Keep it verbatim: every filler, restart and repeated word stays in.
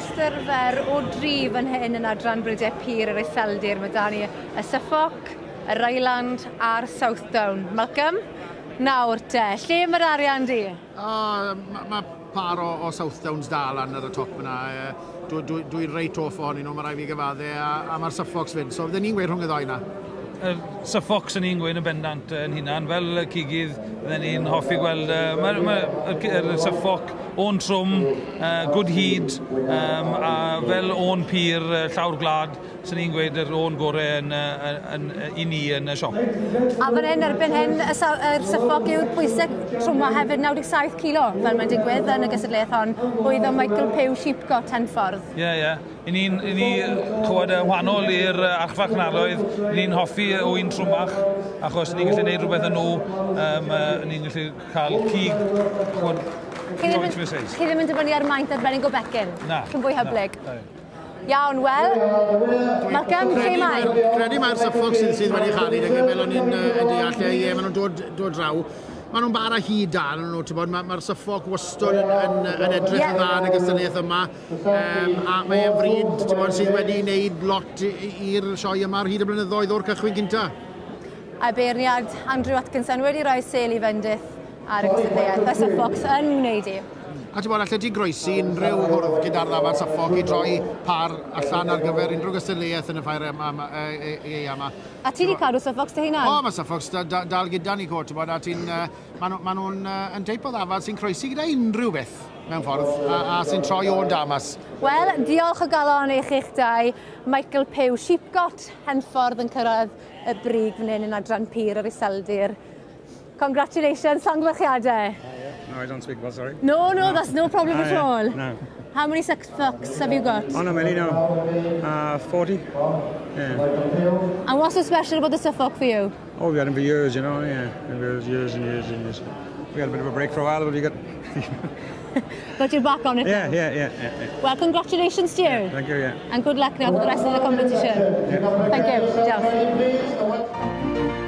rhestr fer o dri fan hyn yn adran Brydau Pur yr Iseldir. Mae da ni y Suffolk, y Ryland a'r Southdown. Malcolm, nawr te, lle mae'r arian di? Oh, Mae ma par o, o Southdowns dal ar y top yna. Dwi'n dwi, dwi reit off ohonyn nhw, mae rai fi gyfadde, a, a mae'r Suffolks fynd. So fydden ni'n gweud rhwng y ddoi yna. Y Suffolks yn un gwein yn bendant yn hunan, fel cigydd fydden ni'n hoffi gweld mae'r ma, ma, Suffolk o'n trwm, uh, good hyd, um, a fel o'n pyr uh, llawr glad, sy'n ni'n gweud yr o'n gorau yn, uh, yn, uh, i ni yn y siop. A fan hyn, erbyn hyn, y Suffolk yw'r bwysig trwma hefyd naw deg saith kilo, fel mae'n digwydd yn y gysadlaeth hon, oedd o Michael Pugh Sheepcote Henffordd. Ie, ie. I ni'n ni clywed y wahanol i'r archfach narroedd, ni'n hoffi o un trwmach, achos ni'n gallu gwneud rhywbeth yn nhw, um, uh, ni'n gallu cael cig. Chi ddim yn dibynnu ar maint arbennig o becyn? Na. Chi'n fwy hyblyg? Iawn, wel, Malcolm, lle mae? Credu mae'r Suffolk sydd, sydd wedi chari, ac fel o'n i'n deall, ie, maen nhw'n dod, dod draw. Maen nhw'n bara hyd dan nhw, mae'r ma Suffolk wastod yn, yn, yn edrych yeah. yn dda yn y gysyniaeth yma. Um, a mae'n fryd bod, sydd wedi gwneud lot i'r sioe yma ar hyd y blynyddoedd o'r cychwyn gynta. A beirniad Andrew Atkinson wedi rhoi sel i fendith ar y gysadleuaeth. Y Suffolks yn wneud i. A ti'n bod, allai ti groesi unrhyw hwrdd gyda'r ddafad Suffolk i droi par allan ar gyfer unrhyw gysadleuaeth yn y ffair yma. yma. A ti wedi cadw Suffolks dy hunan? O, mae Suffolks da, da, dal gyda ni co, ti'n bod, a ti'n... Maen nhw'n uh, teip o ddafad sy'n croesi gyda unrhyw beth mewn ffordd, a, a sy'n troi o'n damas. Wel, diolch o galon eich eich dau. Michael Pugh Sheepcote Henffordd yn cyrraedd y brig fan hyn yn adran Pur yr Iseldir. Congratulations, llongyfarchiadau. No, I don't speak well, sorry. No, no, that's no problem ah, at yeah. all. No. How many Suffolks have you got? Oh, no, many now. Uh, forty. Yeah. And what's so special about the Suffolk for you? Oh, we had them for years, you know, yeah. Years, years and years and years. We had a bit of a break for a while, but we got... But you're back on it yeah, now? Yeah, yeah, yeah, yeah. Well, congratulations to you. Yeah, thank you, yeah. And good luck now for the rest of the competition. Yeah. Thank you. Diolch.